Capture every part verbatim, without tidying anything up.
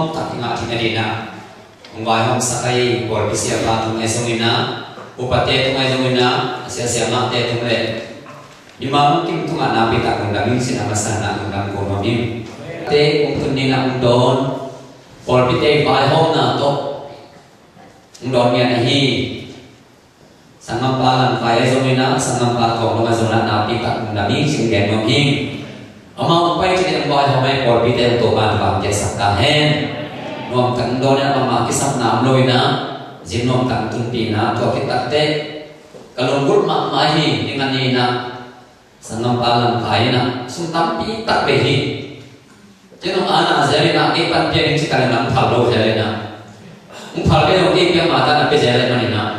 tak ingat tinadina Umbai hom sakai bor bisia ba tungai songina upate tungai songina sia sia ma te tungai imam kim tunga na bi tak ngam sin amasana ngam ko mamim te kum tunina undon bor bite bai hom na to undon nya hi sangam pa lan kai songina sangam pa ko ngam songna na bi tak ngam sin gen mamim Ama pai ci dem boy homai por bi tem to ban bam ke sakta hen nom kan do na ma ki sap nam loi na jin nom kan tun pi na to ki tak te kalon gul ma ma hi dengan ni na sangam palan khai na sum tam pi tak be hi jenom ana zeli na ki pan pe ni ci kan nam phal lo zeli na um phal ke no ki pe ma ta na pe zeli na ni na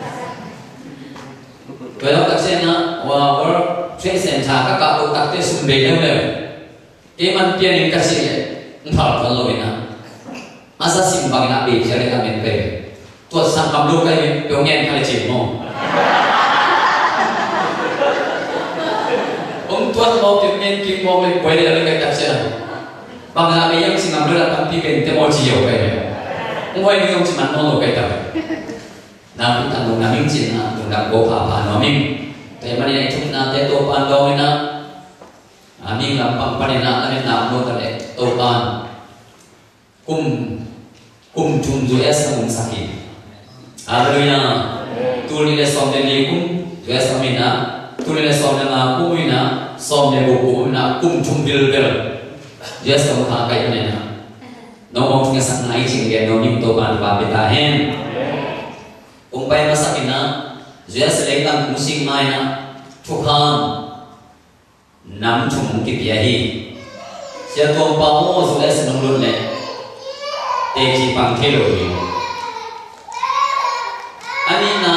ko yo tak se na wa or Chuyện xảy ra các cậu các cái xung đột đâu đâu, cái mình tiền những cái gì cũng phải phải lôi na, mà sao xin bằng cái bị cho nên là mình về, tuột sang cầm lô cái mình biểu hiện cái gì không? Ông tuột một cái nhân kim một mình quay lại cái cái gì, bằng cái mình yang xin cầm lô là cầm tiền cái một chiều cái, ông quay đi ông chỉ mang nó cái cái, nào chúng ta dùng làm những gì nào dùng làm cố phá phá nó mình Te mani na chung na te to pan do na ami lam pam pani na ani na no ta le to pan kum kum chum ju es kum saki haleluya tuli le som de li kum ju es amina tuli le som na kum ina som de bu kum na kum chum bil bil ju es kum kha kai na no mo chung sak nai ching ge no nim to pan ba be ta hen kum pai ma sakina Dia selaikan musing maina Tuhan nam chung ki piahi sia tom pa mo zule senung lun le te ki pang thelo ni ani na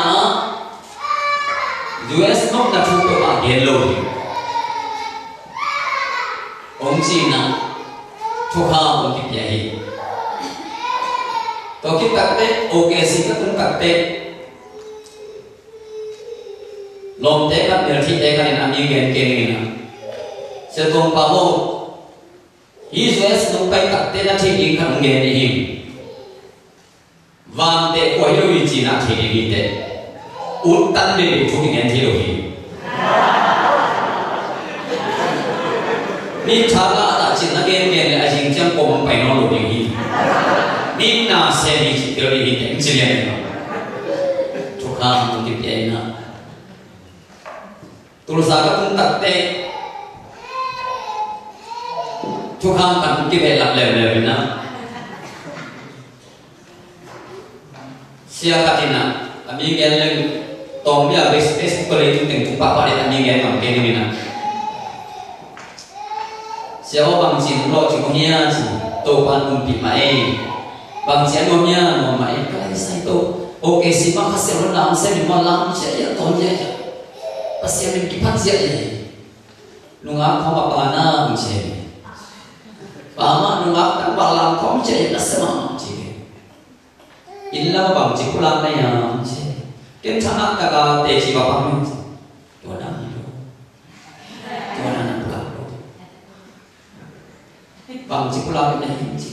U S nok na thu to a gen lo ni ong chi na Tuhan mo ki piahi to ki tak te okay si ka tung tak te Lom te kan der thi te kan in ami gen ke ni na se tong pa ho hi so es no pai tak te na thi ni kan gen ni him van te ko yo yi chi na thi ni te ut tan de thu gen thi lo hi ni cha ga ta chin na gen gen le a jing chang ko mong pai no lo ni hi ni na se ni chi te ri hi te chi le ni thu ka mo ti pe na Tulus agak pun tak te, Tuhan kan kita elak level na. Siapa tina, kami geleng tom dia bes bes boleh itu tengku papa dia kami geleng kami ni na. Siapa bang sin lo cikunya si, topan umpi mai, bang siapa nomnya nom mai kalau saya tu, oke si mak hasil renang saya di malam saya tomnya. Pasti amin kipan siap ini, nungak kau apa na macam, pama nungak tak balang kau macam ini semua macam, inilah bang cikulan ni ya macam, kenapa tak kau teji bapa macam, tuan itu, tuan anak pulang, bang cikulan ni macam,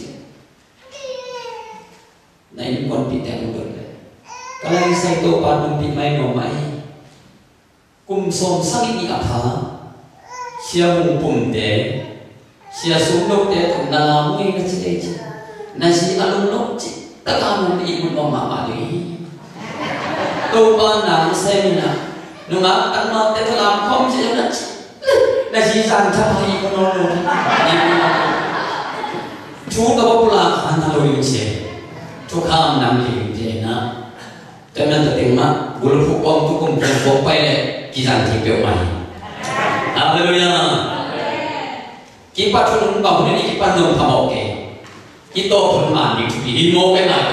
nah ini pun pita untuk, kalau saya tu padu pimai nomai. Kum som sang ini apa? Sia mumpung de, sia sumuk de tu nalam ni kecil kecil, nasi alun nok cik, tak kamu ibu mama mali. Tu panang saya mina, nungat tak mau de dalam kom cik nak cik, nasi santai ibu nol. Cuma kau pulang anak lori cik, tu kam nam lim je na, teman terima, gulu hukum tu kum kum pai le. Kisah tipe mai, haleluya. Kipat pun bangun ini kipat nom pamok ke, kita pun mandi di himo ke nai.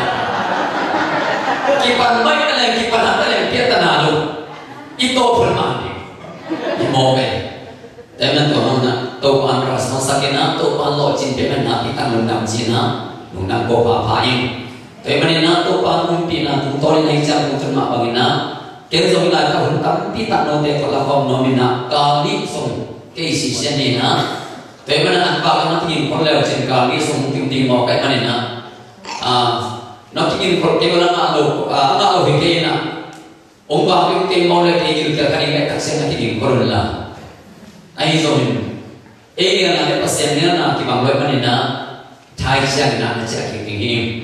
Kipat mai kalau kipat apa yang dia tanah lu, kita pun mandi himo ke. Teman tuan na, tuan rasa sakina, tuan lo cinta mana kita mendam cina, mendam kopa paing. Teman na tuan umpi na, tuan ini jam untuk mak bangina. Kita so bila kau hentam pita no te kalau kau nomina kali so keisi seni na thế mà ăn vào nó thì nhìn con lều trên cao đi xuống tìm tìm một cái mà này nè à nó chỉ nhìn con cái nó ngã lục à ngã lục cái nè ông vào cái cái món này thì nhiều cái cái cái xem cái nhìn con là ai rồi ấy là cái bác sĩ này là cái bằng loại mà này nè thay sang cái nào sẽ cái cái gì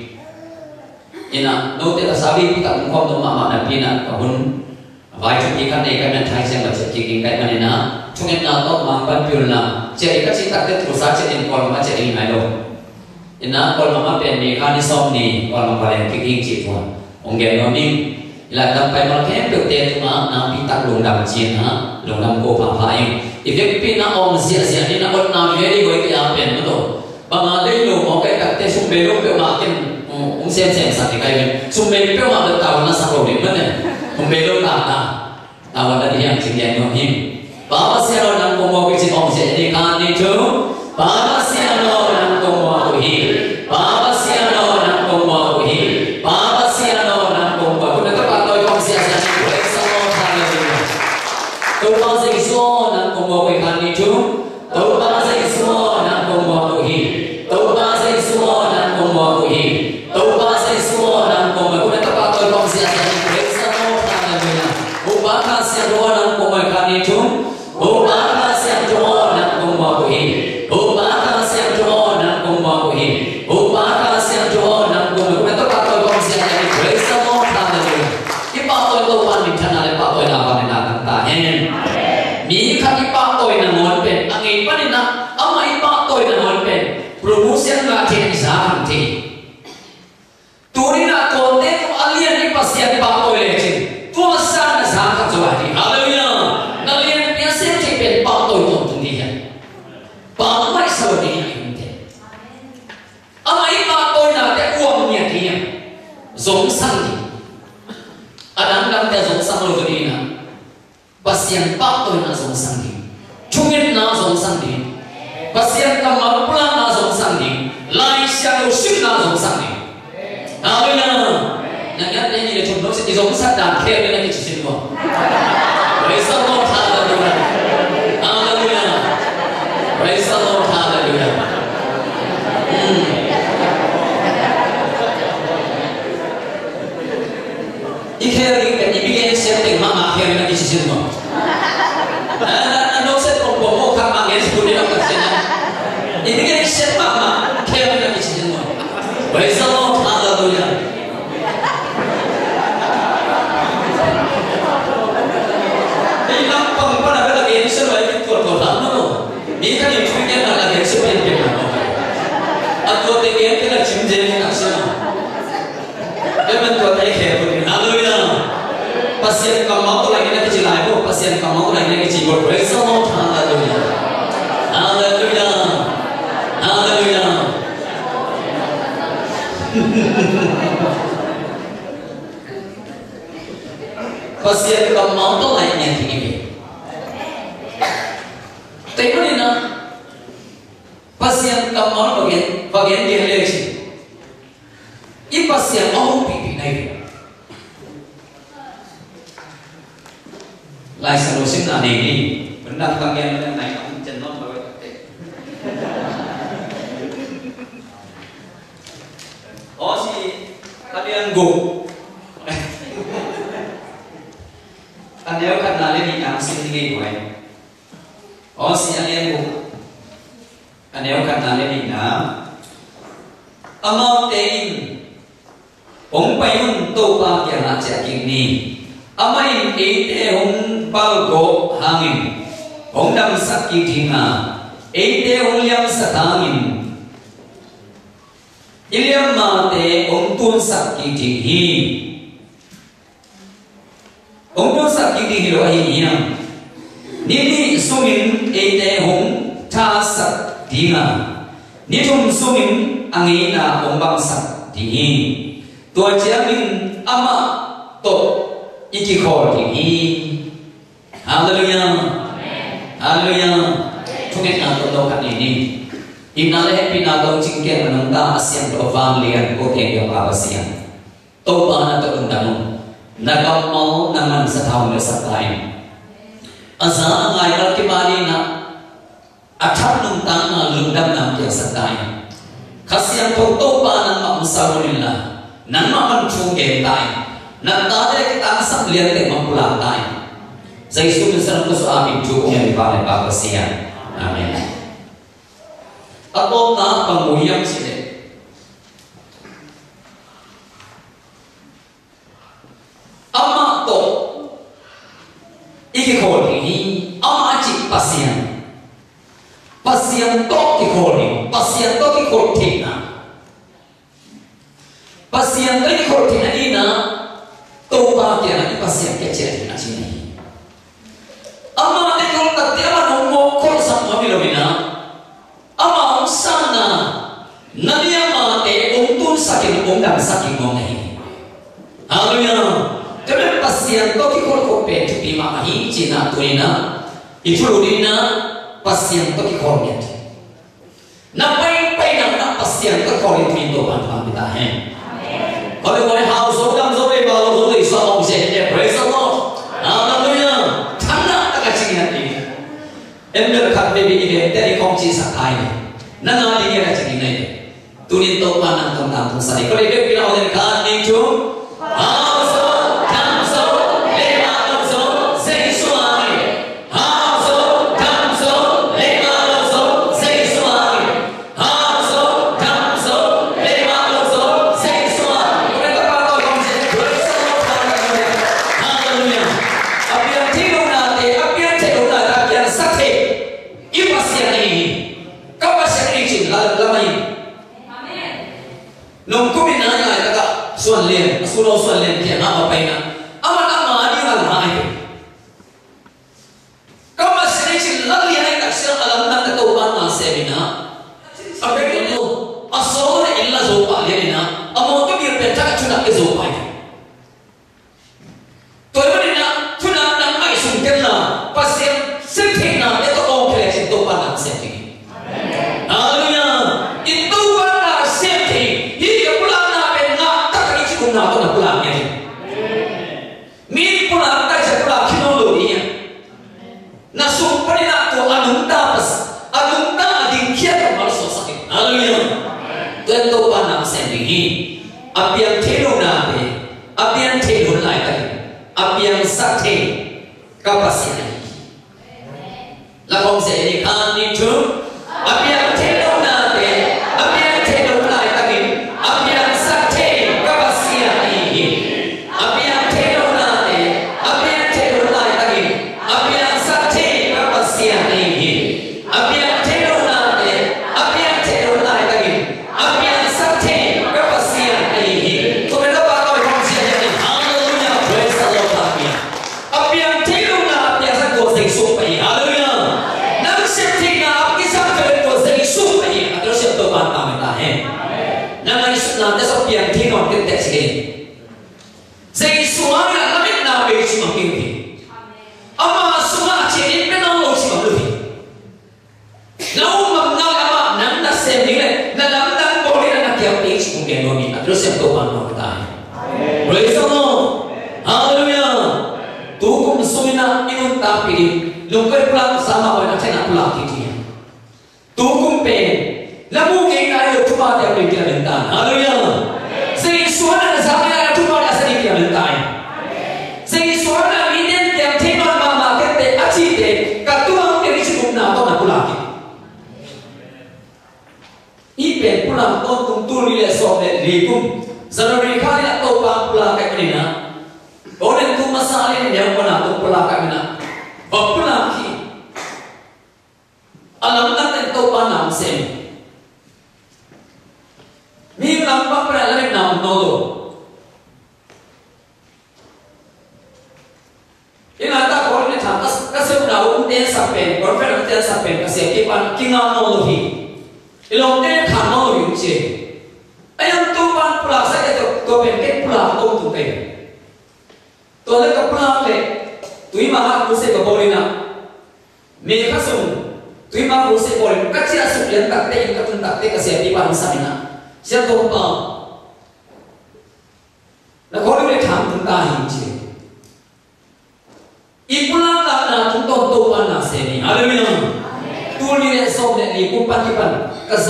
ina no te la sabi kita ngom no mama na pina kahun vai chu ki kan nei kan thai sem ba che ki king kai manina chungen na to mang ban pil na che ka chi tak te tru sa che in kol ma che in mai do ina kol mama pe ni khan ni som ni kol ma ba ki king chi thwa ong ge no ni la dam pai ma ke pe te tu ma na pi tak long dam chin ha long dam ko pha pha in if you pin na om sia sia ni na ot na very go ki a pen no to ba ma le lo mo kai tak te sum be lo pe ma ken ông xem xem sao thì cái bên xung bên cái mà được tàu nó sao rồi đến mất này ông bên đâu tàu ta tàu là đi hàng chừng dài nhau nhỉ bà bác sĩ nó đang cùng một cái chuyện ông sẽ đi khám đi chứ bà bác sĩ nó đang cùng một cái gì bà bác sĩ nó đang cùng một cái gì bà bác sĩ nó đang cùng một cái các bạn tôi không sẽ sẽ chỉ với sao thằng này tôi bao giờ số đang cùng một cái khám đi chứ tôi bao giờ số đang cùng một cái gì tôi bao giờ số đang cùng một cái gì tôi ba sẽ số năm cùng với các bạn tôi không sẽ sẽ để sao thằng này mình bố ba ta sẽ đua năm cùng với các anh chúng bố ba ta sẽ đua năm cùng với quý bố ba ta sẽ đua năm cùng với quý bố ba ta sẽ đua năm cùng với các bạn tôi không sẽ sẽ để sao thằng này mình cái bạn tôi tôi quan mình thân là bạn tôi là bạn này là ta hen mi khát cái bạn tôi là muốn bên anh ấy bạn này là ông ấy bạn tôi là muốn bên promotion là thiên giá hàng thì Turina konten tu alien ni pasien pa ko lechin tu san sa ka jawadi hallelujah alien pia sem che pen pa to to tu ni ya pa mai so ni inte amai pa to na te uam ni ti ya zong sang ni adang dang te zong sang lo ni na pasien pa to na zong sang ni chungin na zong sang ni pasien ka ma pula na zong sang ni lai sia lo ship na zong sang ni Hallelujah. Yang yang ini dia contoh sih disebut sadar kaya dengan itu semua. Praise the Lord, hallelujah. Hallelujah. Praise the Lord, hallelujah. Ikhlas ini dibikin setting mama kaya dengan itu semua. Anda usah kompomo kama yang sebutnya apa saja. Ini kan set mama kaya dengan itu semua. Praise the Lord. Hallelujah. Ini lampang pada pada genser lagi tuan tuan lama. Ini kan yang cuma kita nak genser yang kita nak. Atau dengan kita cuma jadi nak sana. Jangan tuan tak kaya. Hallelujah. Pasien kamu tu lagi nak kecilai pun. Pasien kamu tu lagi nak kecil. Praise the Lord. Hallelujah. Hallelujah. Hallelujah. Pasien kamu tu lain yang tinggi. Tapi ni na pasien kamu bagian bagian dia lagi. Ini pasien mau pipi naik. Lai solusi na ni benar bagian naik kamu jenuh bagai. Oh si kalian go. Nếu khăn là lên đi làm xin đi của anh, ó xin anh em cùng, nếu khăn là lên đi làm, among tên, ông bay hun tô ba kia là chạy kinh ni, amai ấy thế ông bao gỗ hangin, ông đâm sắc kỳ thiên à, ấy thế ông liam sát hangin, liam mà thế ông tuôn sắc kỳ thiên hi. Ông tuân sắc kỳ thiên lo hi niya, nili sumin ete hong tha sắc thiên à, nitum sumin angi na ông bang sắc thiên, tua chia min ama to iki khol thiên. Hallelujah, hallelujah. Chúng em nào tôi đâu cả này đi, im nào lấy pin nào tôi chính kiến mà nông ta asian tôi vang liền có thể được vào asian, tôi ba na tôi undang undang. Nagamaw naman sa tao na sa tayo. Asa ang ayal kibali na Atham nung tanga lundam nam kia sakai. Kasiang toto pa nang mamusarunila. Nang mamanchung gentay. Nang tade kita asam lihat te mapulatay. Sa Isu minsan ko sa amin jukong yan ipalay papasiyan. Amen. Ako na panguyang sila. Ama to ikikoli ama cik pasien pasien to ikikoli pasien to ikikoli na pasien to ikikoli na ina to pa kaya na pasien kecil na sini ama ikikoli tadi ama nunggu kol sama bilomina ama sana nani ama te untun saking undang saking ngomong haleluya. Kalau pasien to kikol kope tu bima ahi cina tuina itu lurina pasien to kikol net. Napai pai nak pasien to kikol itu itu pan kita he. Kalau boleh house orang zobe balu zobe islam bisa he praise the Lord. Haleluya. Tanah tak kacing nanti. Ember kat baby ini dari kongsi sakai. Nana dia kacing ini. Tunin to pan nang tang sari. Kalau dia bilang orang kan itu. Suan lian, suruh suan lian dia apa payah? Amat amat dia alam hai. Kau masih ni lagi hai tak siapa alam nak tahu mana sebina. Apa itu? Asal ni illa zopa dia na. Amat tu dia pencak cuna ke zopa. Tuan mana na? Cuna nak mai sungken na. Pasien sedih na. Itu orang kelak itu pandang sedih. Haleluya. Itu pandang sedih. Hidup pulang na to na pulang ni. Min pulang tak saya pulang kino lori. Na sumpah na to anunta pas, anunta ading kia to malu sakit. Haleluya. Tuhan to panang sendiri. Apian telo na be, apian telo na tadi, apian sakti kapasitas. Lakong saya ini kan itu, apian telo na be, apian telo na tadi, apian sakti. Terus yang Tuhan mau kita. Praise the Lord. Haleluya. Tukum suina inun tapi lungker pulang sama orang cina pulang dia. Tukum pe. Lamu keng ada cuma dia beri dia bentan. Haleluya. Segi suara sama ada cuma dia sedih dia bentan. Segi suara ini dia tema mama kete aci de katuang dia cukup na to na pulang. Ipen pulang tontung tuli le sobe ligum zaruri kali atau pang pulang kat mana orang tu masalah ni yang mana tu pulang kat mana pulang ki alam tak tentu panam sem mi nampak pada lain nam nolo ini ada orang ni thakas kasih tahu dia sampai orang dia sampai kasih kipan kingal nolo hi ilong dia kamau yung je. Ayam tu pan pulang saya tu tu bengket pulang tu tu pe. Tu ada kepulang le. Tu imah aku se kebolina. Mereka semua. Tu imah aku se boleh. Kacir asuk yang tak te yang katun tak te kasih di pan samina. Siapa tu apa? Nak kau boleh tham tentang ini. Ipulang tak nak tu tu pan nasi ni. Haleluya. Tu ni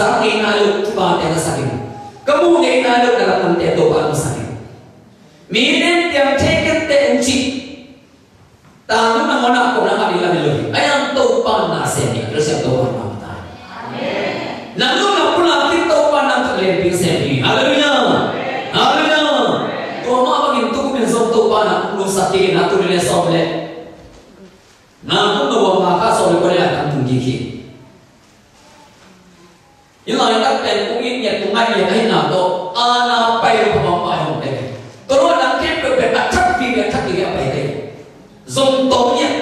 sa ni na lu tu ba te sa ni kamu ni na lu dalam nanti tu ba sa ni minen yang take te unci tahu na mona ko na kali la lu ayang tu ba na se ni terus yang tu ba na ta amen lalu na pula kita tu ba na kali bi se ni haleluya haleluya tu ma ba ni tu men so tu ba na lu sa ti na tu le so le na tu no ba ka so le ko le kan tu gi ki những lời các bạn cũng yên nhật cũng ngay hay nào đó ana bay được không phải không đây tôi nói là kết được về đặt thấp vì về thấp thì cái bài đây dùng tốt nhé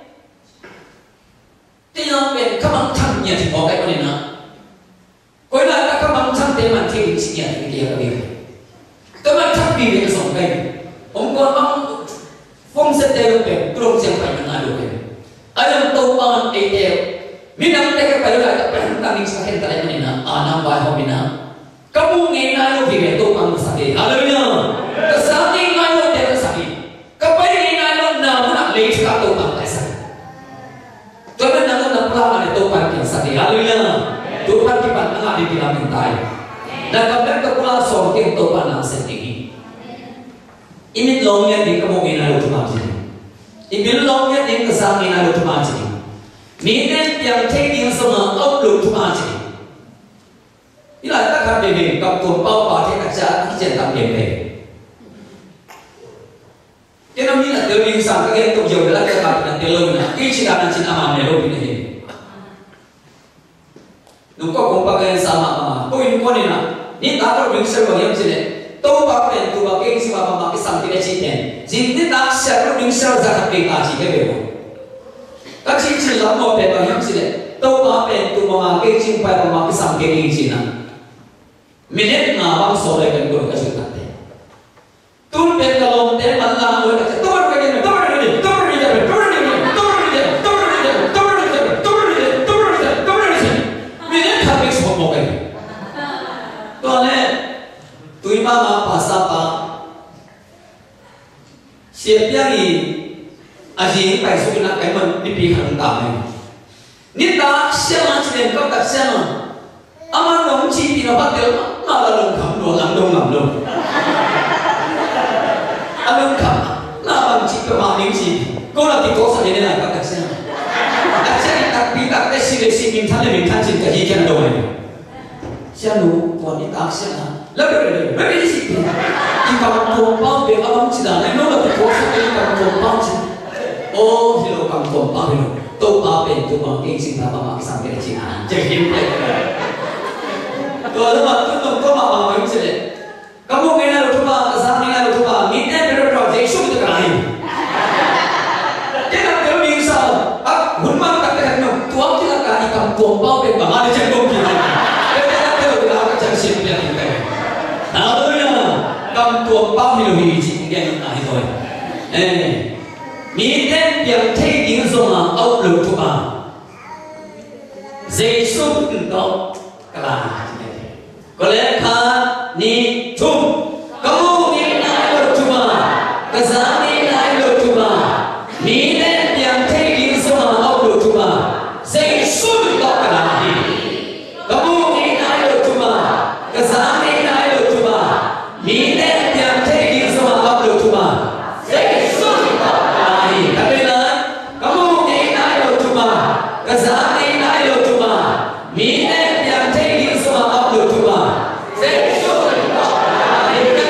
thế nhưng về các bạn thằng nhật thì có cái con này nữa coi là các bạn thằng thế mà thì chỉ nhật thì cái cái tôi nói thấp vì về dùng đây ông con ông phong sẽ theo về tôi không phải là ai được ai làm tôi bằng ấy theo minang teka kayo la tanging sa akin tayo nina anang baho mina kamu nginayo bigeto ang sakit haleluya kasami ngayo teka sakit kapay nginayo na muna late ka to ang sakit kaman nang napulaman ito parking sakit haleluya tuhan kipan ang adi pinamin tayo nagkamdag ka pula sorting to pa ng setting imit long yan din kamu nginayo tumajin imit long yan din kasami nginayo tumajin minen yang taking sama outlook tu aja. Ila tak kami ni kapten bau parti kerja kita tak boleh. Kita mina terlebih sang kerja tu jauh dah kita nak terlalu nak. Ini cina cina mana lo ini. Nuka kumpakan sama mama. Kau ini kau ni nak. Ni tak perlu bingser bagi macam ni. Tahu apa yang tu bagi si mama mama kisah tidak cina. Jadi tak siapa bingser zakat bingkaji kebebo. các chị chỉ làm một để bảo hiểm gì đấy đâu mà bên tụ mà cái chim phải mà cái sản cái gì nè mình hết ngả băng số này cần gọi cái chuyện này tụi bên cái lồng để mà làm người ta tôi cái này tôi cái này tôi cái này tôi cái này tôi cái này tôi cái này tôi cái này tôi cái này tôi cái này tôi cái này mình hết thằng biết số một cái tôi này tụi mà mà pasal pa siapa ni aji pai su na kai man ni pi khang ta mai ni ta sia chi len ko ta sia ma ama nong chi pi na ba tel ma la long kham do lam dong lam dong a long kham na bang chi ko ma ning chi ko la ti ko sa ni na ka ta sia ta sia ni ta pi ta te si le si min than le min than chi ka hi kan do mai sia nu to ni ta sia na la le le le le si pi ki ka ko pa be a bang chi da na no la ti ko sa ni ka ko pa chi oh hilo kam tom pa hilo to pa pen to bang king sing ta pa ma sang ke chi an je him le to la ma to to ma ma ma chi le kamu kena lo tu ba sa ni la lo tu ba mi ne pe ro je shu de ka ai ke na pe mi sa a hun ma ka ka no tu am chi la ka ni kam tom pa pe ba ma de chen dong ki pe pe na pe lo la ka chen sim le ni pe na do ya kam tom pa hilo hi chi ke ni na hi thôi eh minen yang taking zona outlook tu ba Giêsu đó là có lẽ kha ni tum kamu ni na lo tu ba kazani na lo tu ba minen yang taking zona outlook tu ba Giêsu đó là kamu ni na lo tu ba kazani na lo tu ba minen yang taking zona outlook tu ba Giêsu tapi lah kamu ni naik lo cuma kezani naik lo cuma minat yang tinggi semua lo cuma sesuatu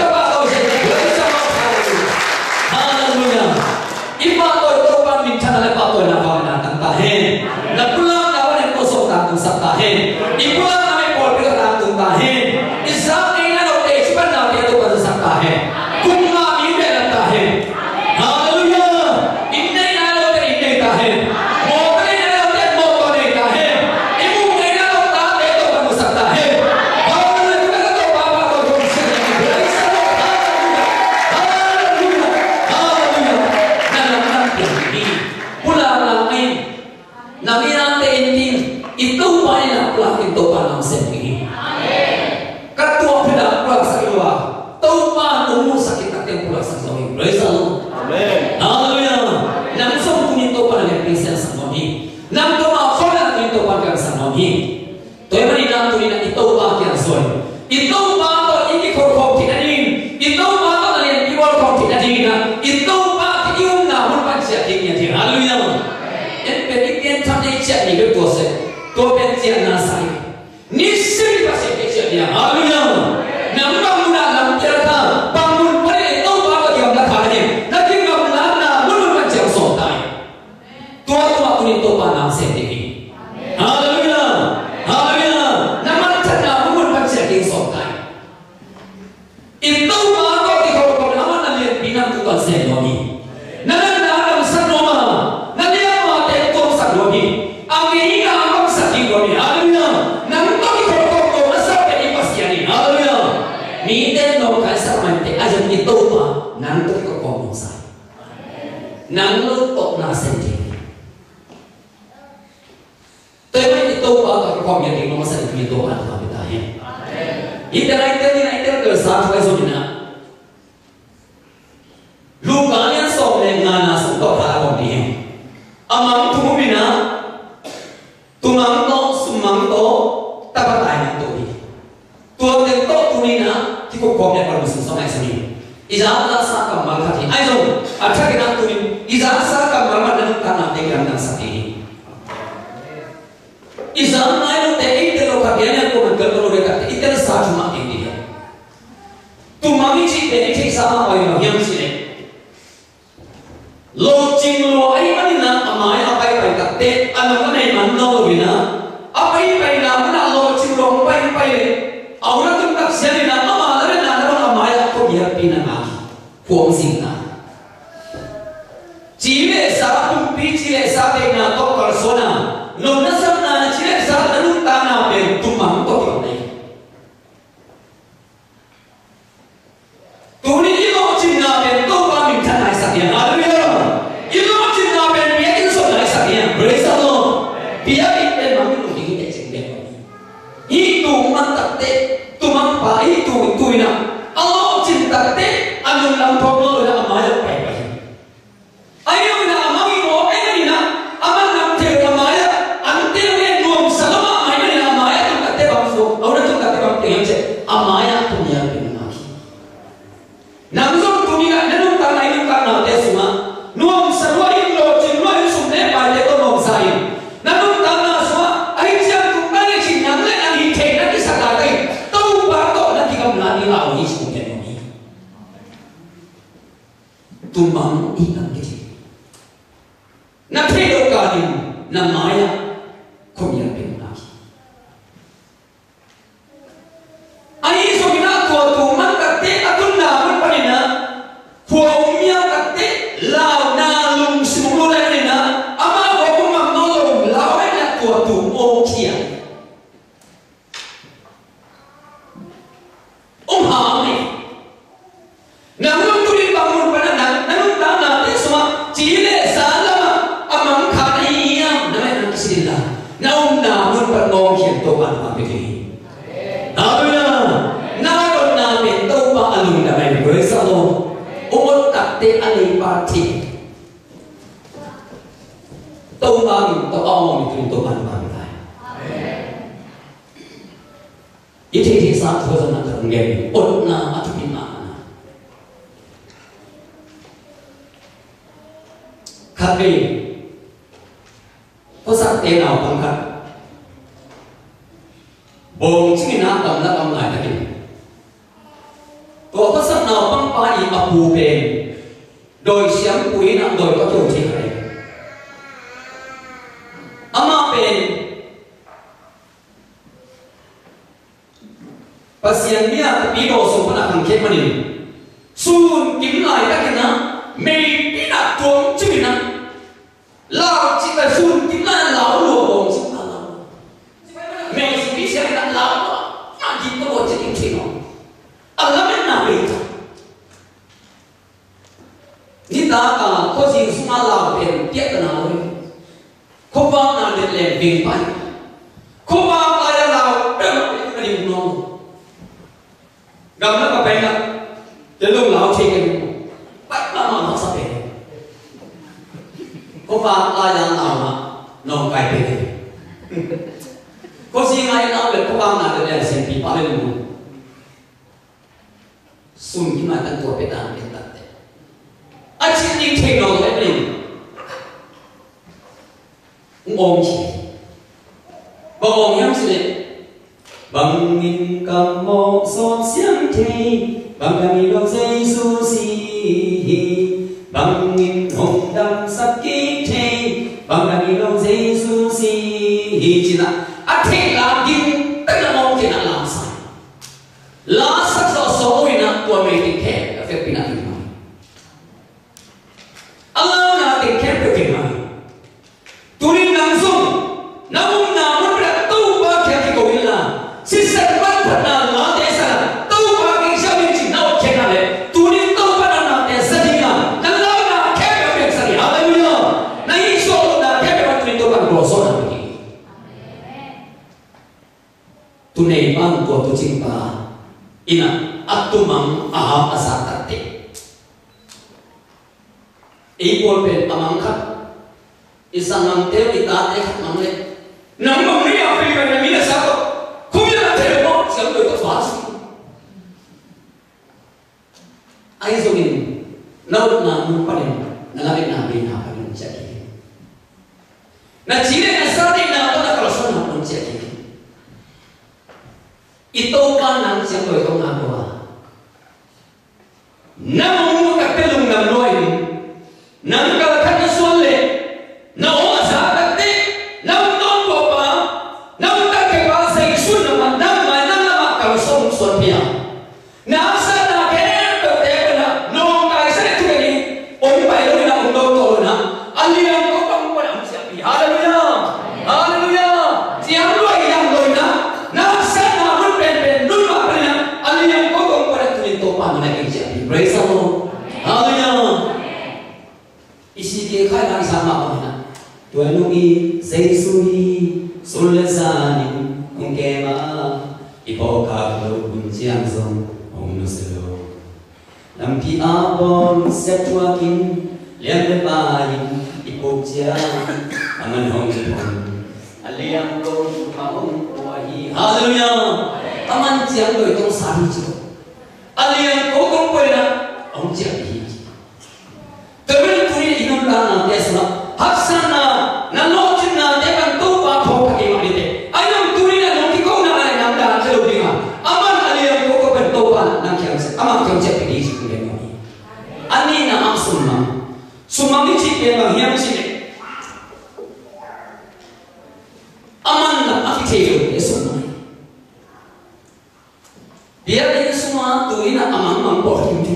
chết đi cái tua sẽ tua bên chết na sai ni seri pasti cái chết dia haleluya nắm bang muna nắm dia kah bang mun pada itu bawa dia nak kah ni nak kita mula na mulu macam sotai tua tua tu ni tua panang sendiri haleluya haleluya nama cakap mulu macam dia sotai itu bawa kita kalau nama nanti bina tu kan sendiri nanti nama sanoma nanti apa tentu sanoma angin apa sakit kami haleluya nama kita kalau masa ini pasti ani haleluya minten no kaisa mante aja itu pa nanti kau ngomong saya nanti kau nasi tapi itu apa kau yang di rumah saya itu apa kami tahu itu naik itu naik itu ke satu kali sudah lukanya soalnya ngana sudah kalau dia amam tuh bina tumang to sumang to tapat ayat tu ni tuan tentu tu ni na tiku kau yang kalau musim sama sini izah sa kamal kati ayo acha kita tu ni izah sa kamal mana tanah dengan dan sakit izah naik tu itu lo kagian aku mengkal kalau dekat itu sah cuma ini dia tu mami cik ini cik sama orang yang sini lo cing lo ay mana amai apa yang baik kate anu mana yang mana lo bina apa yang baik nama mana lo cing lo apa yang baik orang tu tak siapa nama ama ada nama amai aku biar bina lagi kuang singna cile sah tumpi cile sah dengan to persona lo nasab na cile sah anu tanah ber tumang to kau tu ni lo cing na ber to kami tanah sakit ada biar itu macam apa yang dia itu sudah sakitnya, berasa lo, dia itu memang itu tinggi cengkeh. Itu mantap deh, tu mampa itu itu ina. Allah cinta deh, anu lampau lo dah amal baik. Ayo ina amal itu, ayo ina amal nanti amal, ante orang nuam selama ayo ina amal itu kate bangsu, orang tu kate bangsu yang je, amal itu dia benar. Nampak tu ni kan, nenung tanah ini tanah deh semua. Nuam sarwa ilo cingwa sumne pada to nuam sain. Namun tanah semua aja tukang cing yang lain lagi cina di sakatai. Tahu batok nanti kamu lagi lau ni semuanya ni. Tumang ikan kecil. Nanti dokain namanya kumia lagi. Ayi sobina tua tumang kate atun namun panina. Kuamia kate lau na lung simulu lagi na ama waktu mamnolong lau na tua tu okia om hami namun tu di bangun pada na namun tanah dia semua cile salam amang kaniam namanya nak sila naum namun pernong kian tu kan apa begini namun namun namun tu pak alung namanya bersalo umur tak te alih parti, tahu kami tahu awam itu untuk mana mana. Itu itu saat kita nak terangkan, orna atau bina. Kami, pasal tenau pangkat, bong cina kam nak kam lagi lagi. Tua pasal nau pangpai apu pen, doi siam kui nak doi kau tu cakap. Ama pen, pasien dia pido sempurna kangkep mani, sun kimlai tak kena, mei pina tuang cina, lau cina sun kimlai lau luar bong cina lau, mei spesial kita lau, nak kita buat cina cina. Allah mana itu? Ni tak kah kau sih semua lau pen tiap kenal ni. Kau bang nak dia lebih baik. Kau bang ada lau pen itu kan ibu nong. Gambar apa yang dia lu lau cekkan. Baik nama nak sampai. Kau bang ada lau nak nong kai pen. Kau sih ngai lau pen kau bang nak dia sempi paling dulu. Sungguh macam tua petang petang. Acik ni teknologi ni, om Bông hiếm gì bằng nghìn cầm một xót xiang thề bằng nghìn đôi dây su xì bằng nghìn hồng đăng sắc ký thề bằng nghìn đôi dây su xì chỉ là à thế làm kinh tức là mong thì là làm sai lá sắc rõ số na của mình thì kẹp phải bị nặng mà Allah na thì kẹp được cái mà turin langsung namun namun berat tu bagai kita bilang sisa depan pernah nanti sana tu bagai siapa yang cina oke nale turin tu pernah nanti sedihnya kalau nak kep yang sari haleluya na iso na kep yang turin tu kan berosot nanti tu neiman tu tu cinta ina atu mang aham asatati ikol pen amangkat isanang teo itate mangle nang mangli Afrika na mina sako kumya teo siya ko to fast ay zogin naud na mun pa rin nalapit na bina pa rin siya ki na chile na sa din na to na kalason na pun siya ki ito ka nang siya ko itong nagawa na mong kapelong na loy nang kalakan na suwale na osa dati na unon ko pa na utak kay pa sa isun na mandang manang na makalusong suwapya na asa na kaya ko teko na noong kaisa ito gani o yung pailo na unon ko na aliyang ko pang walang siya haleluya haleluya siyang loy yang loy na na asa na mun pen pen dun ma pa na aliyang ko pang walang tulito pa na naging siya praise the Lord haleluya isi dia khai nang sama mana tuanu i seisui sulesani ongkema ipoka lo bunjiang song ongno selo lampi abon setwakin liang lepai ipokja aman hong hong aliang ko maong wahi haleluya aman jiang lo itong sari jo aliang ko kong pena ong jiang hi Temen turi inun lana tesna haksana na lochin na dekan tu pa thok ke malite ayam turi na nong ko na ai nam da chelo dinga aman aliyam ko ko pen to pa nang kyang se amang kyang che pedi si kule ni ani na am summa summa ni chi ke ma hiam si ne aman na afite yo summa biar ni summa turi na amang mang po ti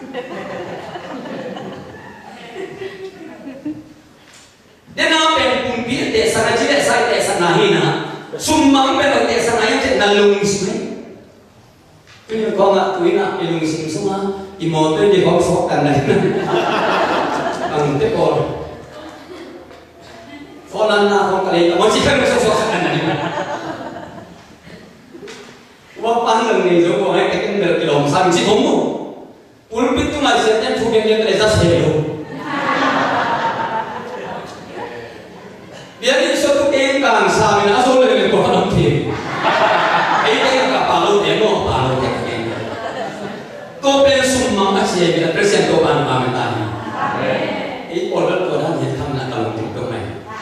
dia nak pempumpir desa ngaji desa desa nahina sumbang pempumpir desa ngaji cek nalung sini punya kau nggak tuina ilung sini semua imoto di kau sokan dari ang tepor fonan na kau kali mau jika besok sokan dari wapang lang ni jo kau ay tekan dari kilom sam si kamu pulpit tu ngaji setiap tujuh yang terasa selo biar suatu engkang sa amin asal lebih ko hanam thi ai tay ka palo de mo palo de ke to pen summa asie bi present to ban amin tani amen ai order to dan ye tham na kalong tik to mai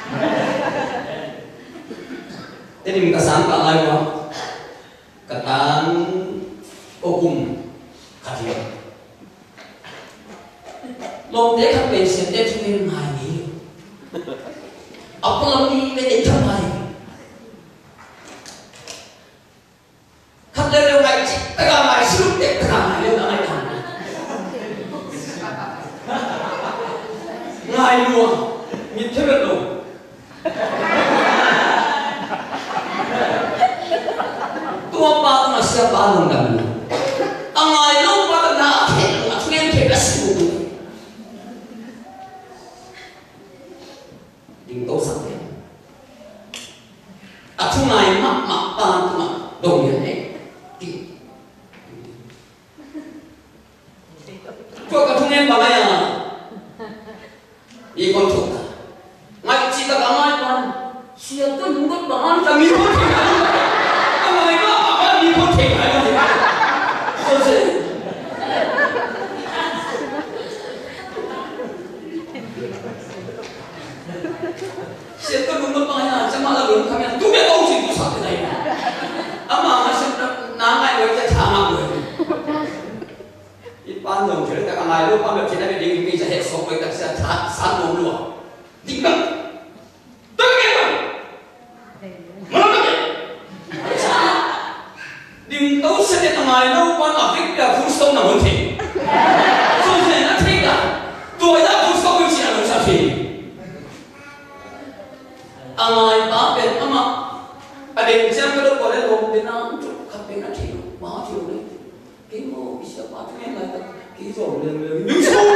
jadi minta sangka lai wa katan okum kathia lom de ka pen se de thuin mai ni apa lagi ini terbaik? Kalau dia ngai tengah ngai suruh dia tengah dia ngai kan? Ngai luang, mither lu. Tua apa masih apa lu kan? Ngai lu pada nak, nak ngin kita suruh. Dingto sampai aku naik mak mak pan mak dong ya eh di kau ketungan bagaya ikon tuh ngai cita kamai pan siapa nunggu bangan kami pun kamai mak apa ni pun tinggal selesai siapa nunggu bangan cuma lalu kami tu dia tahu sih tu ban đầu chuyện cả ngày lúc ban đầu chuyện này về điều mình sẽ hệ số với các sẽ thả sáng ngủ luôn đi đâu tất cả mà nó đừng đâu sẽ để thằng ngày đâu quan ở cái là không sâu nào vấn đề không thể là thế cả tôi đã không sâu với chị là làm sao thì anh ai bảo bên ama anh em xem cái lúc gọi là lồng bên nào chụp khắp bên nào thì bao nhiêu đấy cái mồ bị sợ quá cho nên là cái rồi lên đứng sâu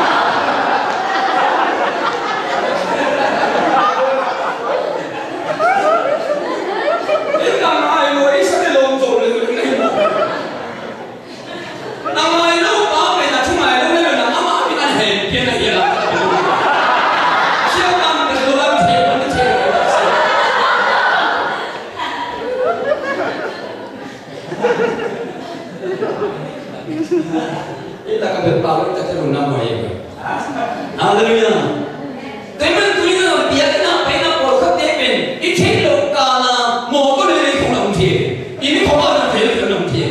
đến làm ai rồi sao để lồng rồi lên lên làm ai đâu bảo về là chúng mày đâu nên là ama bị ăn hèn kia này là siêu ăn được đồ ăn thiệt ăn thiệt kita akan berpaling kita terus nama ini. Haleluya. Teman tuh ini biar kita pernah berkat depan. Ini lokal, mau kau dari kau nanti. Ini kau ada dari kau nanti.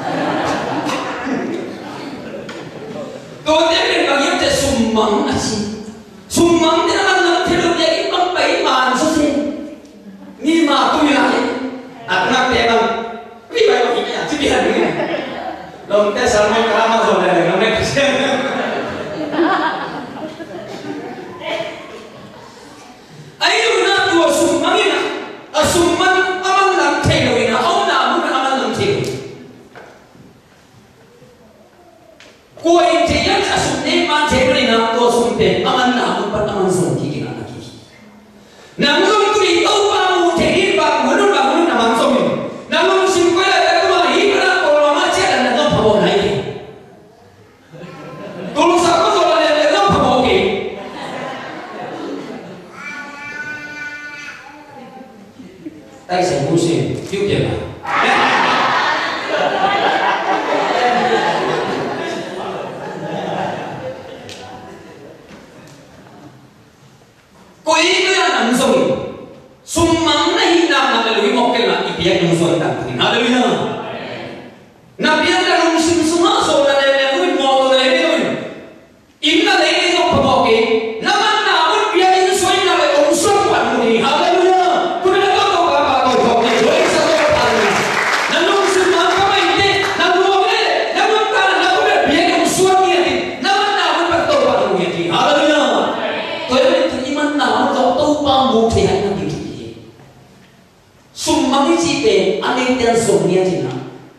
Kau depan bagi kita sumbang nasi. Sumbang dia kan nanti lo dia ini mampai mana sih? Ni mah tu ni lagi. Aku nak depan. Riba ini ya, jadi hari ini. Long teh salmon kerama soalnya, long teh kesian. Ayo nak dua sumbang ini, sumbang aman lam teh ini, awak nak bukan aman lam teh. Kau ini yang asum ni man teh ini nak dua sumbang aman nak bukan aman sumbang kiki nak kiki. Namun tu itu baru teh ini baru baru baru nama sumbang. Namun sumbang ada tu mah hibra kalau macam ada nama bawa naik. Kalau siapa soal ada nama bawa ke? Tại sao không xin tiêu tiền à? Cô ý cứ là nằm rồi, sung mắng này làm là lấy một cái là ít biết nằm rồi đặt thì hả đấy nhá? Nằm biết là nằm sung sung nó rồi là lấy lấy cái mò rồi lấy rồi, im là lấy cái nó bỏ cái, nó ăn nào cũng biết cái xoay nào lại ống xoay quẩn một thì hả đấy nhá? Cô đã có câu bà bà gọi gọi này rồi sao tôi bảo là nằm nằm sung mắng các mày thế, nằm ngồi đấy, nằm nằm ta là nằm cũng biết biết ống xoay như thế, nằm ăn nào cũng bắt đầu bảo như thế hả đấy nhá? Tôi nói thì im nào nó đâu bao một thì anh làm gì? Sumbang isi pe, ane tiang sumnya cina.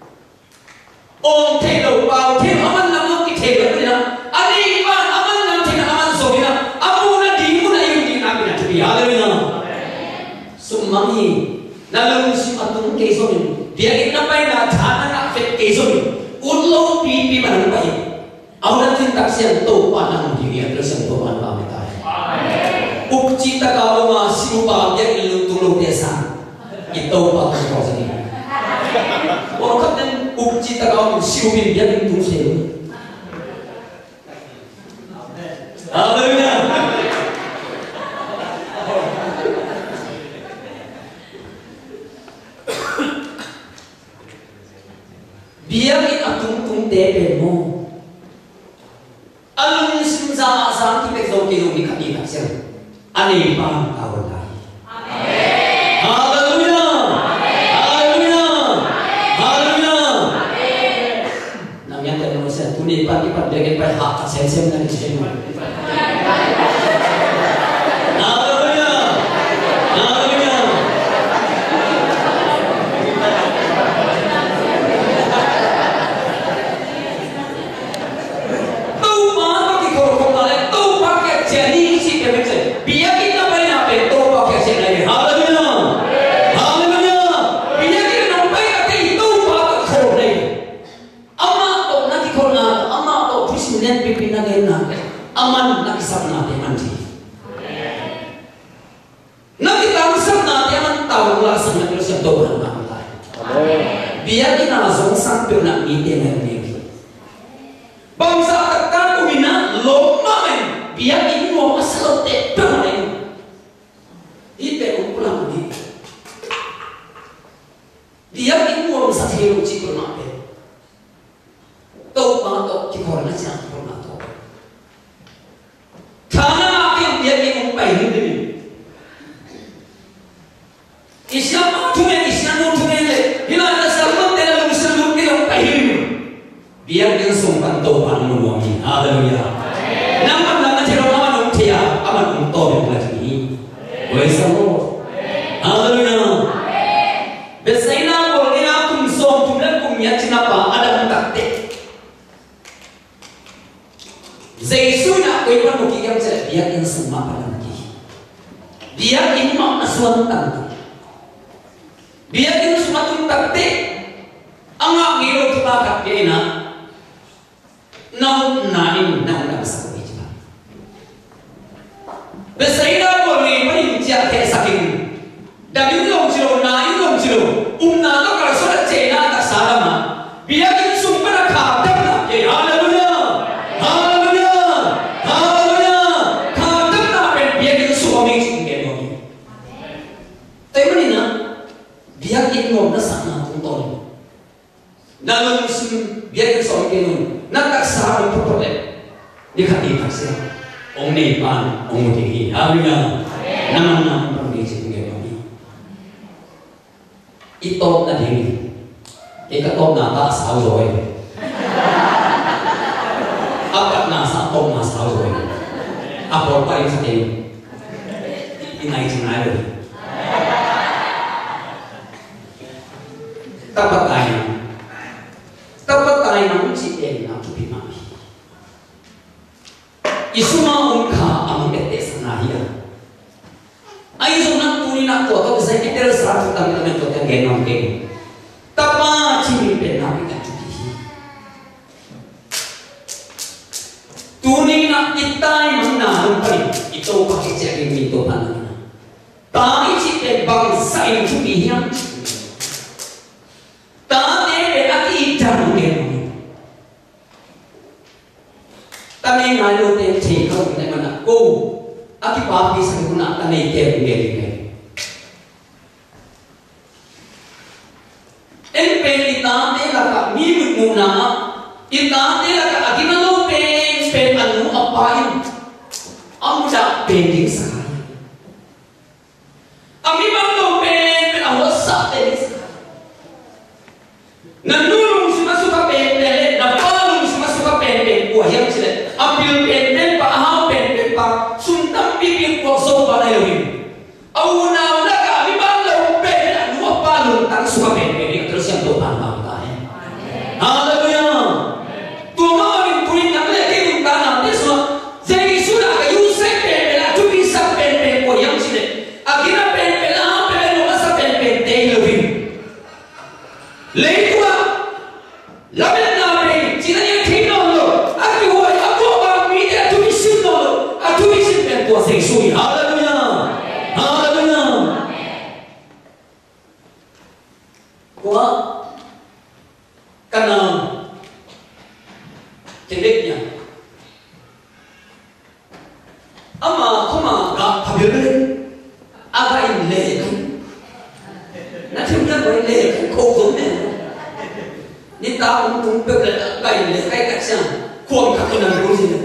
Om teh lo bau teh aman nama kita teh berina. Ane iman aman nama cina aman sumnya. Amu na di mu na yung di nabi na tapi ada berina. Sumbang ini, nalar musim atung keson. Dia kita pay na thana na fet keson. Ulo pipi manang pay. Awal cinta siang to panang dia terus yang to panang kami tahu. Ukcita kau masih ubah dia ilu tulung desa. Itu apa yang kau sendiri? Orang kata ukci tak kau siupin dia dengan tusen. Haleluya. Dia kita tung tung depemo. Alun simza asam kita kau kira ni kami tak siapa. Ani pang kau lagi. Amen. Haleluya. Haleluya. Haleluya. Namanya tak nama saya. Tu ni pagi pagi dia kena hak saya saya nak disini. Haleluya. Haleluya. Tahu mana kita kau kau tak tahu pakai jadi si kemana? Biar kita banyak apa tahu pakai jadi. Haleluya. Haleluya. Biar kita nampak kata itu pakai kau ni. Ama tu nanti kau nak, ama tu Kristen pimpin nak enak. Aman nak kisah nanti mandi. Nanti tahu kisah nanti aman tahu lah sangat terus yang Tuhan nak mulai. Biar kita langsung sampai nak meeting hari ini. Bangsa tekan kumina lomba men. Biar ini mau masalah tepung men. Ipe pulang ni. Dia ini mau masalah hero cikgu nak. Tahu mga to, kikora na siya, kikora na to. Kana aking biyak yung pahirin din. Isya mga tunay, isya mga tunay na, hilala sa mga tinalong sa lupi ng pahirin. Biyak yung sumpan to, paano mo namin. Hallelujah. Naman lang na tiraw naman ng tiya, aman ng to, yung lagi. Praise the Lord. Hallelujah. Besay na ako, hindi na akong song, tumlan kong yan sinapa, alam ng takte. Zaisu na ako ipan mo kikam sila, biyak yung sumapa lang ki. Biyak yung mga nasuwang takte. Biyak yung sumatong takte. Ang mga ngiro tumakap kaya na, naun nain na ulang sa kuwi diba. Besay na ako, may panintiya kaya sa aking dami long silo, nain long silo, umna to kalau sudah cina tak sama, biar kita sumpah nak khatam nak, eh haleluya, haleluya, haleluya, khatam nak pen biar kita suami singkir lagi. Tapi mana na, biar kita ngom na sana tuntun, dalam sim biar kita suami kita nak tak sama perpelek, dikati tak sih, om ni pan, om tinggi, haleluya, nama nama pergi singkir. Ito na din. Ikatom na ta sao rồi. Apat na sa tom na sao rồi. Apol pa yung sa tin. Inay sinay rồi. Tapat tayo. Tapat tayo ng usitin na kipimami. Isuma ka ang ete sa nahiya. Ay so nang tuloy na ko to sa inter sa ating tabi to ang genong king. Tapa chimpe na pinatuti. Tunay na itay manahon pa rin. Ito pakichekin nito pa na. Tayo chite bang sa iyong tumihan. Tayo e aki itang genong. Tayo nga lote chikaw na man ako. Aki papi sa kuna tanay kaya ngeri. En pelita nila ka mimut muna, ita nila ka aginalo pen pen anu apain, amuda pending sa kaya. Ami banglo pen pen awas sa pending sa kaya. Nanulong sumasuka pen pen, napalong sumasuka pen pen, buhayang sila. Apil pen pen pa ahaw pen pen pa. Bibig ko sa panayon. Auna na kami bang laupen at lumapalong ang sumapen. Terus yang Tuhan bangkain. Haleluya. Tumarin punin ang lagi ng tanah. Tesla. Jadi sudah kayu sepen at bisa pen ko yang sini. Agina pen pen ah pen no sa pen pen taylorin. Leitwa. Laban na pen. Sina yung tinolo. Aki huwag ako bang media to be sinolo. At to be sinolo. Sesui, haleluya, haleluya. Kuha, kanang tiniknya. Ama kuma ka kabirin, aga inlekan. Natimna ko inlekan, koko na. Ni taong tumpek na aga inlekan, kaya kasyang kuwang kakunang rusin.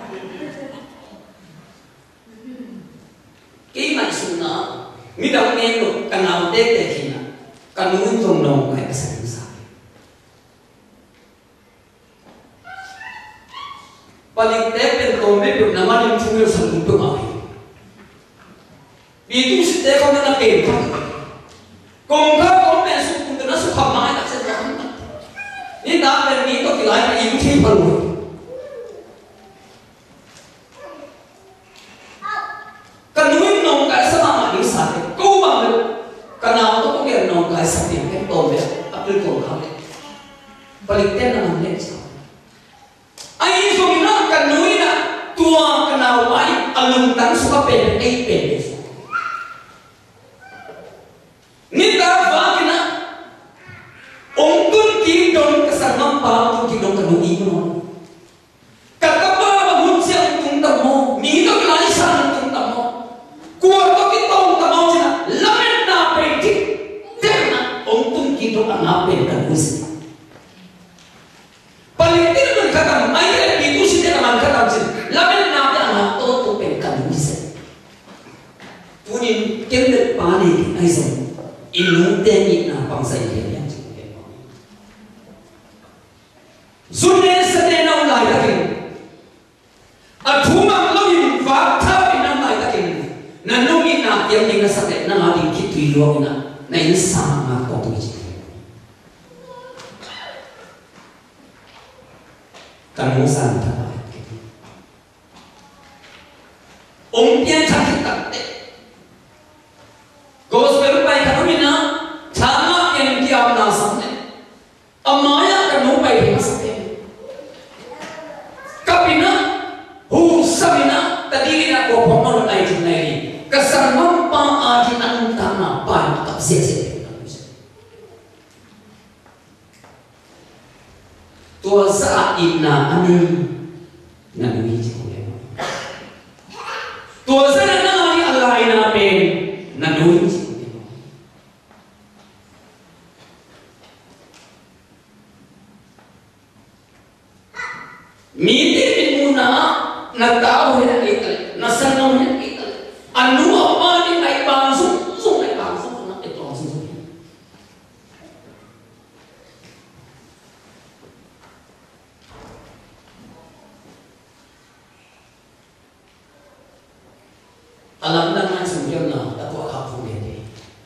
Kaya suna, midang neno kanang tete kina, kanunong tong nong kaya kasayang sabi. Paligtepen ko medyo naman yung tumir sa muntong akin. Bito si teko na nakepa. Kung ka kung meso kung na sa kamay at sa dami. Ni dapat nito kilay na ibutin paluwi. Kanuin nong kaya sa mga maling sa akin. Kung bang kanang ito kung yan nong kaya sa akin. Kaya tombe, apil kong kami. Paligten naman din sa akin. Ay, so gina, kanuin na tuwang kanaway, alungtang sa kapel, ay pedes. Nita, bakit na? Ongkun kidong kasamang pa, ongkun kidong kanuin mo. Kakaba, maghun siya ang tungtang mo. Nito kilay siya ang tungtang mo. Kuwarto kitong tamaw sila, lamin na pwede. Tena, ongkun kidong ang apel na gusto. Palitin naman pani ai som inu te ni na pang sai ke yang chi ke sunne sa te na lai ta kin a thuma lo in va tha in na lai ta kin na no ni na tiam ni na sa te na ma din ki tui lo na na in sa ma ko tu chi kan mo san ta ông tiên chắc chắn tận tệ gospel bay cả mình na chả mà em kia ông nào sống này ông nói là cái nụ bay thì nó sống thế các bên na hu sa bên na ta đi na có phong nó này chuyện này cái sản phẩm ba a thì ăn ta na ba tập dễ dễ tua sa in na ani na ni chỉ tua sa na na ni Allah na pen na nuôi mite min muna na tao hen ikal na sanam hen ikal anu apa ni nai bang sung sung nai bang sung na itu sung sung alam dan sung jam na takwa kapu ni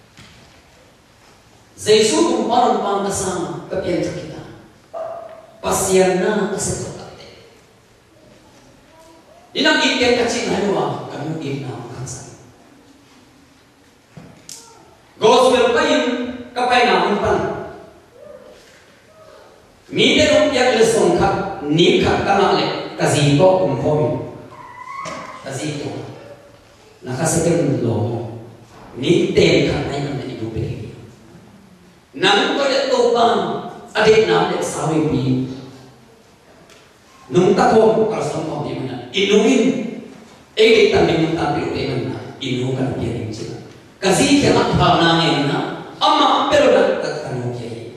Yesus kumparan pang kasama kapian kita pasian na kaseto inang ikan kacing halwa kamu ina kansa gospel payin kapay na umpan mide rupiak lesong kap ni kap kamale kazito umhomi kazito nakasetem lo ni ten kap ay nam ni dupe nang ko le to bang adik nam le sawi pi nung takom karasam ko di mana inuin eh tan di mutan di udah mana inu kan dia ni cina kasih kemak bawang ni na amma pero nak katakan okey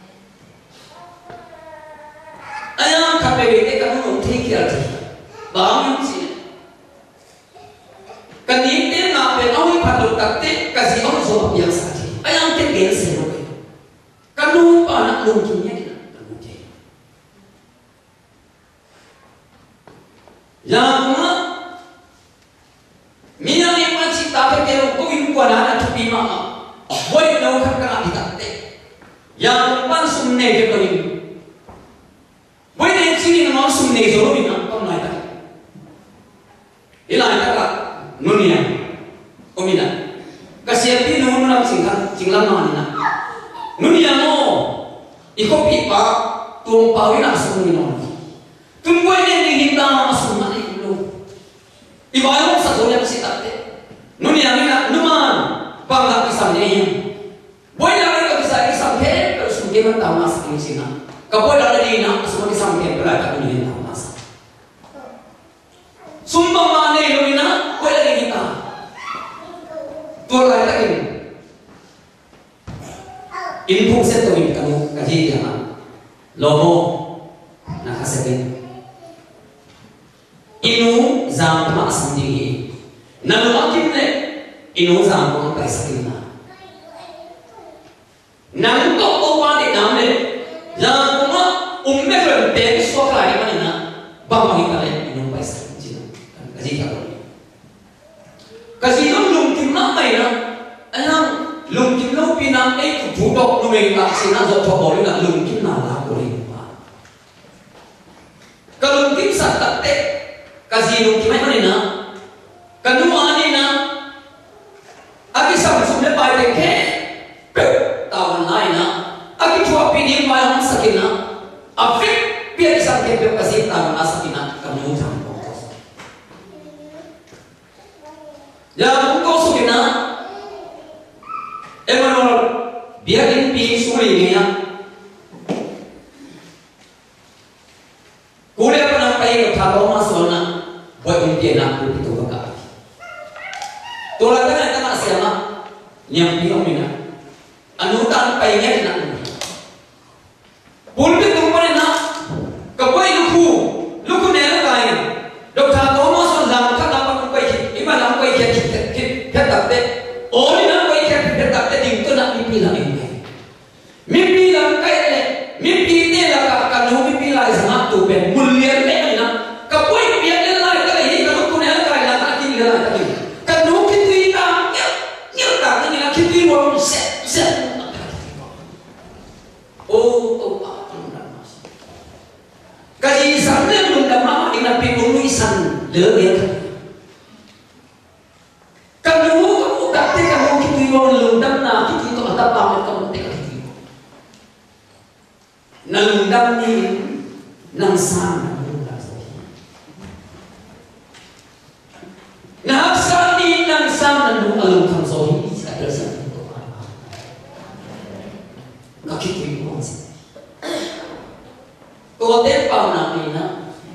ayam kape kita kamu nanti kira tu bawang cina kan ini na pe awi patut takte kasih orang sobat biasa ayam tergen seno kamu anak mungkinnya yang mana mina ni macam tak terkena kau kuat anak tu bima, boleh nak kau kena ditakte. Yang pan sumne je kau ini, boleh ni sini nama sumne jauh ni nak kau naik tak? Ilah naik tak? Nunia, kau mina. Kasih hati nuh nuh singkat singlang mana nak? Nunia no, ikut pipa tumpah ina sumne no. Tunggu ini ni kita masuk mana itu? Ibarat satu yang sitate. Nuni yang ini numan bangga kisahnya ini. Boleh lagi kisah kisah ke, terus mungkin tahu mas ini sih na. Kau boleh lagi na semua kisah ke berada di dalam tahu mas. Sumpah mana ini na boleh lagi kita. Tuh lagi ini. Ini pun saya tahu ini kamu kaji dia na. Lomo nak kasih inu zam ma sendiri nalu akim ne inu zam ko pa sakina nalu to ko wa de nam ne zam ko ma umme ko te so ka ni mana ba ma kita le inu pa sakina kaji ka ko kaji no lung tim ma mai na anam lung tim no pina e ku dok no me ka sina zo to ko na lung tim na la ko ri pa ka lung tim sa ta te kasih lu kimai mana na, kedua ni na, aki sama sudah baik ke, tahun lain na, aki cuma pilih bayang sakit na, afik biar sakit biar kasih tahun sakit na, kamu jangan bongkos. Ya bongkos sakit na, emang biarin pi suri ni ya, kuliah pernah pergi ke Tabawa masuk na. Buat impian aku itu bakal. Tolak kan kita masih ama yang bilang mina. Anu tan paynya nak. Pulpit tu mana nak? Kapai luku, luku nela kain. Doktor Thomas orang kat apa kapai? Iman kapai kita kita kita tak deh. Oh ni nak Kasi isang lang nung dama, inapikon mo isang lewet. Kamu kamu dati kamu gitu yung lundam na gitu ada pamit kamu teka gitu. Nalundam ni nang sana lundam sa. Nahaksan ni nang sana nung alung kang so hindi sa dersa nito. Nakikita mo siya. Hotel pa namin na.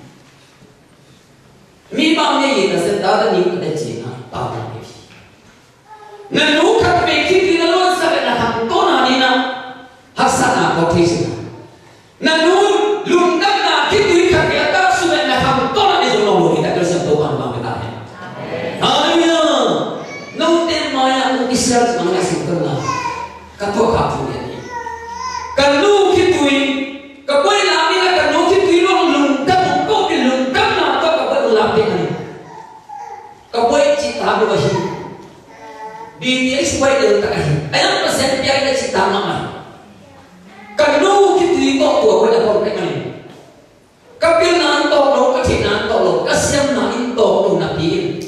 Mi ba niya ita sa dada ni kada china pa na. Nanukat meki tinalon sa nakakona nina hasana ko tisina. Nanun lundam na kitui kakita sudah nakakona ni zono kita kerja Tuhan bang kita. Amin. Nonton maya aku Israel mana sempurna. Katu kapu ini. Kanu kitui kapoi nami la kanu kitui long lundam ko di lundam na to kapoi lambe ni. Kapoi cita bahi. Di dia sesuai dengan takah. Ayam pasal dia ada cita mama. Kalau kita itu tua pada orang ni. Kapil nanto lo, kacik nanto lo, kasiam nanto lo nabi.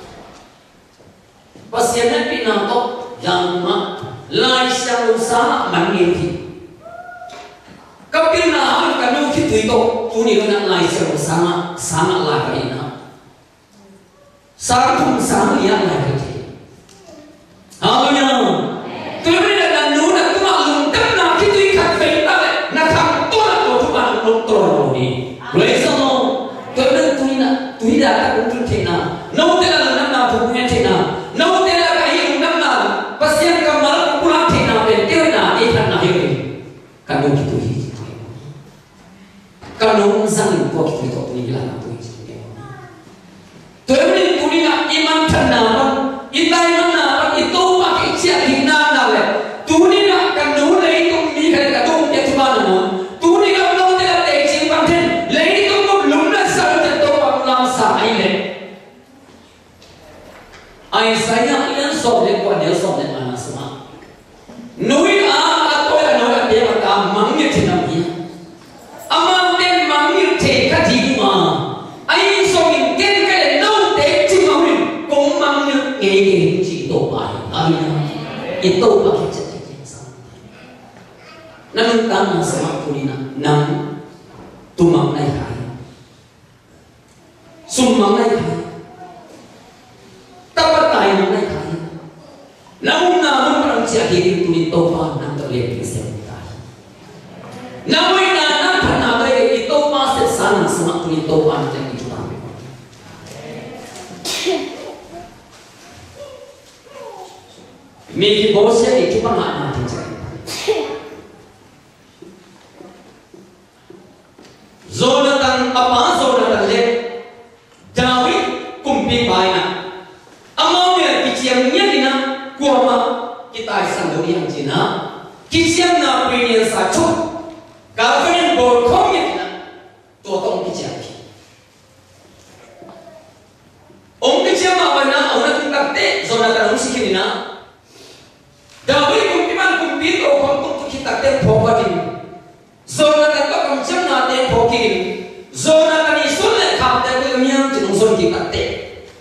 Pasal nabi nanto yang ma, lai siang usaha mangilki. Kapil nanto kalau kita itu tuni dengan lai siang usaha sama lagi na. Satu sama yang lagi. Haleluya. Kemudian dan nuna cuma lundam nak itu ikat fitnah nak ham tola tu cuma lundam ni. Lesono kemudian tu ina tu ida tak untuk tina. Nau tela lundam na punya tina. Nau tela kahir lundam na pasien kamar pulang tina betul na ikan na hiu. Kalau gitu hiu. Kalau sang buat itu tu ni lah tu itu. Kemudian tu ina iman tanam. Iman mana itu pakai siapa nana le. Tuni nak kanu le itu ni kalau kadu dia cuma nama. Tuni kalau dia ada isi panten le itu pun belum nak sahaja tu orang sahai le. Ay saya yang sobat kuat dia sobat mana semua. Nui ah atau yang nui dia kata mangir cina dia. Amal dia mangir cekah di rumah. Ay sobat dia kalau nau dia cuma ni kong mangir ini cito baik, amin. Itu pakai cerita yang sama. Namun tanah sama kulina, nam tumang naik kaya, sumang naik kaya, tapat tayo naik kaya. Namun namun perang siakirin tulis topan nam terlihat sebentar. Namun nanan pernah baik itu masih sana sama tulis topan yang itu. Miki bosnya itu cuma nggak nanti cerita. Zonatan apa zonatan le? Dawid kumpi baina. Amaunya kiciamnya dina kuama kita isang yang cina. Kiciam na pilihan satu. Kafein bolkomnya dina tuotong kiciam. Om kiciam apa na? Orang tingkat te zonatan musik dina. Dawid kumpiman kumpit o kontuk kita tem pokokin. Zona kan kau kumcam na tem pokin. Zona kan isul le kap tem kemian tinung zon kita te.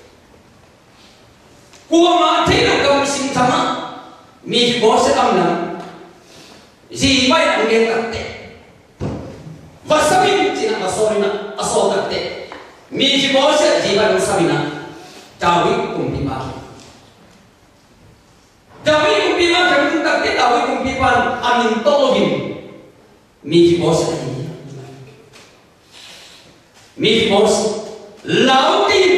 Kuwa mati na kau sing tama. Mi bose amna. Zibai ang gen te. Wasabi tina asorina asol te. Mi bose zibai ang sabina. Dawid kumpiman. Dawid kumpiman kami takde Dawid kumpiman amin tologin. Miki bos ini. Miki bos lautin.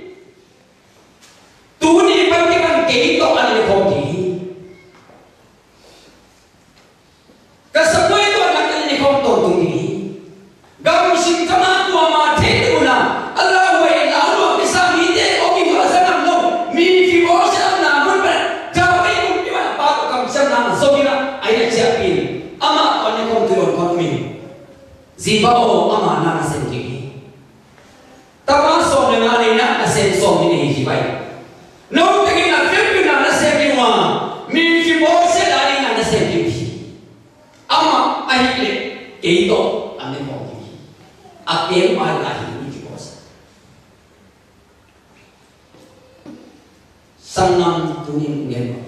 Tuni pagkiman keito ane kogi. Kasapoy itu anak ini kotor tungi. Gam sintama tu amate una. Allah wa lalu bisa mide ogi wasanam no. Miki bos namun Dawid kumpiman pato kam sana sobina ayat siapin. Ama ane kontur konmi. Zibao ama nana sendiri. Tapaso dengan ina asen so ini hibai. No tegin na filmi nana sendiri wa. Miki bose dari nana sendiri. Ama ahile keito ane kongi. akem mai lahi ni bos sangam tuning ngem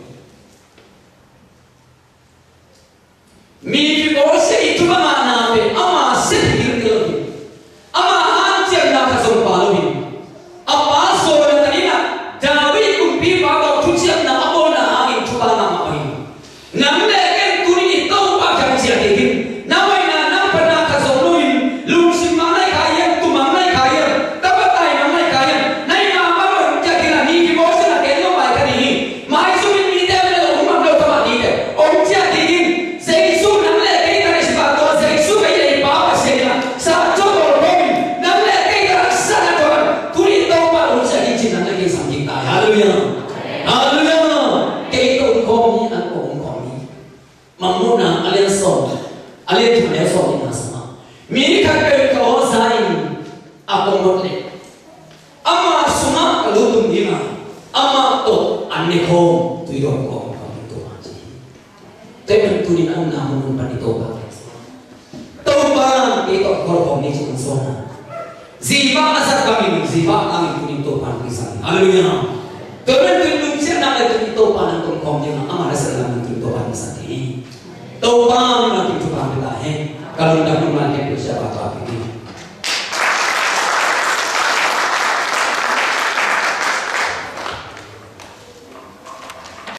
mi bos itu mana pe ama sedih lagi ama hancur nak kasih palu apa soalnya tadi nak Dawi kumpi bawa tujuan nak apa nak angin coba nama apa ini namanya kan tuni itu pakai siapa ini namanya nama pernah kasih luin lusin mana kaya tu mana kaya tapi tay mana kaya naik nama orang jadi lagi di bawah sana kena mai kali ini mai sumin mide mana rumah dah tempat ini orang jadi ini sekisu namanya kita ni sebab tu sekisu kaya bapa sekian satu orang namanya kita sana tu tuni itu baru jadi cinta lagi sampai kaya haleluya haleluya kita ungkomi aku ungkomi mamuna alian so alian tu alian so ini sama miri kakek kau sain aku motlet ama suma kalau tu mira ama tu ane kau tu itu kau kau itu aja tapi tu ni nak namun pun itu kau toba itu kau kau ni cuma sona ziba asal kami ziba kami tu itu pan kisah haleluya Tuhan tunjuk siapa nak itu pan untuk kau dia ama rasa dalam itu pan kisah ini toba nak itu pan lah eh kalau tidak pun nak itu siapa apa ini